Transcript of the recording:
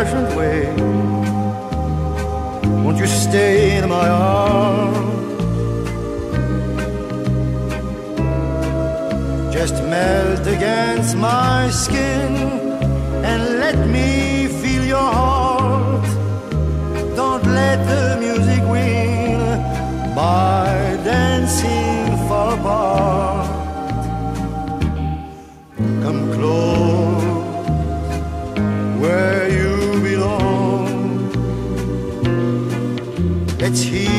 old-fashioned way. Won't you stay in my arms? Just melt against my skin and let me feel your heart. Don't let the music win by dancing far apart. Come close where you belong. Let's hear